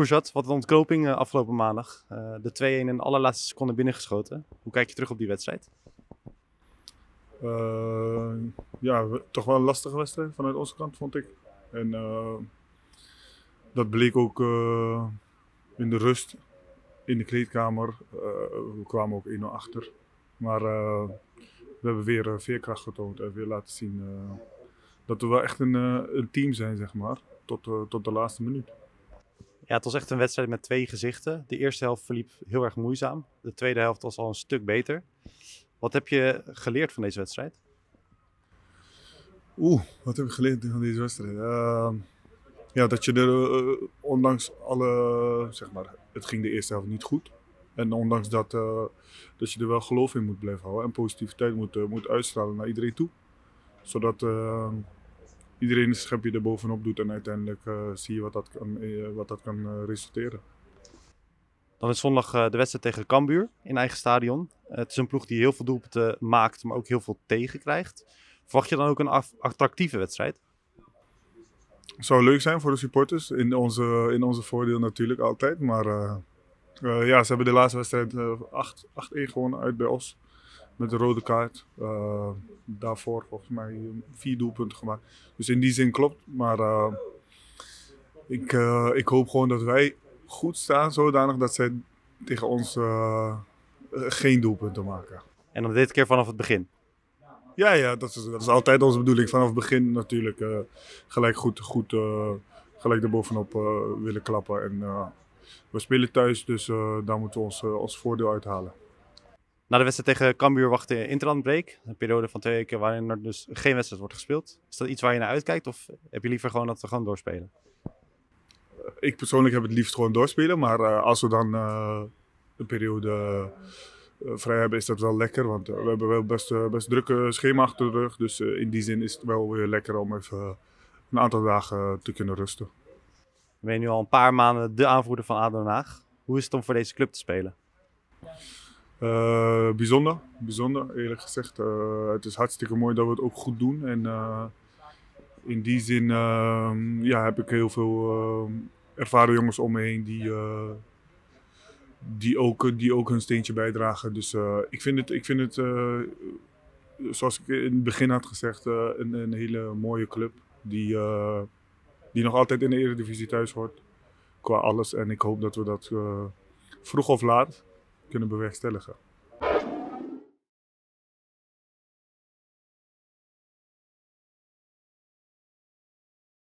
Poerzat, wat een ontknoping afgelopen maandag. De 2-1 in de allerlaatste seconde binnengeschoten. Hoe kijk je terug op die wedstrijd? Ja, toch wel een lastige wedstrijd vanuit onze kant, vond ik. En dat bleek ook in de rust in de kleedkamer. We kwamen ook 1-0 achter. Maar we hebben weer veerkracht getoond en weer laten zien dat we wel echt een team zijn, zeg maar. Tot de laatste minuut. Ja, het was echt een wedstrijd met twee gezichten. De eerste helft verliep heel erg moeizaam. De tweede helft was al een stuk beter. Wat heb je geleerd van deze wedstrijd? Wat heb ik geleerd van deze wedstrijd? Ja, dat je er ondanks alle, zeg maar, het ging de eerste helft niet goed. En ondanks dat, dat je er wel geloof in moet blijven houden en positiviteit moet uitstralen naar iedereen toe. Zodat iedereen een schepje er bovenop doet en uiteindelijk zie je wat dat kan resulteren. Dan is zondag de wedstrijd tegen Cambuur in eigen stadion. Het is een ploeg die heel veel doelpunten maakt, maar ook heel veel tegenkrijgt. Verwacht je dan ook een attractieve wedstrijd? Het zou leuk zijn voor de supporters, in onze voordeel natuurlijk altijd. Maar ja, ze hebben de laatste wedstrijd 8-1 gewonnen uit bij ons. Met een rode kaart. Daarvoor volgens mij 4 doelpunten gemaakt. Dus in die zin klopt. Maar ik hoop gewoon dat wij goed staan. Zodanig dat zij tegen ons geen doelpunten maken. En dan dit keer vanaf het begin? Ja, dat is altijd onze bedoeling. Vanaf het begin natuurlijk gelijk gelijk erbovenop willen klappen. En we spelen thuis, dus daar moeten we ons voordeel uithalen. Na de wedstrijd tegen Cambuur wacht de interlandbreak. Een periode van 2 weken waarin er dus geen wedstrijd wordt gespeeld. Is dat iets waar je naar uitkijkt of heb je liever gewoon dat we gewoon doorspelen? Ik persoonlijk heb het liefst gewoon doorspelen. Maar als we dan een periode vrij hebben, is dat wel lekker. Want we hebben wel best drukke schema achter de rug. Dus in die zin is het wel weer lekker om even een aantal dagen te kunnen rusten. Ben je nu al een paar maanden de aanvoerder van ADO Den Haag. Hoe is het om voor deze club te spelen? Bijzonder eerlijk gezegd. Het is hartstikke mooi dat we het ook goed doen. En in die zin ja, heb ik heel veel ervaren jongens om me heen die ook hun steentje bijdragen. Dus ik vind het zoals ik in het begin had gezegd, een hele mooie club. Die nog altijd in de Eredivisie thuis hoort. Qua alles. En ik hoop dat we dat vroeg of laat kunnen bewerkstelligen.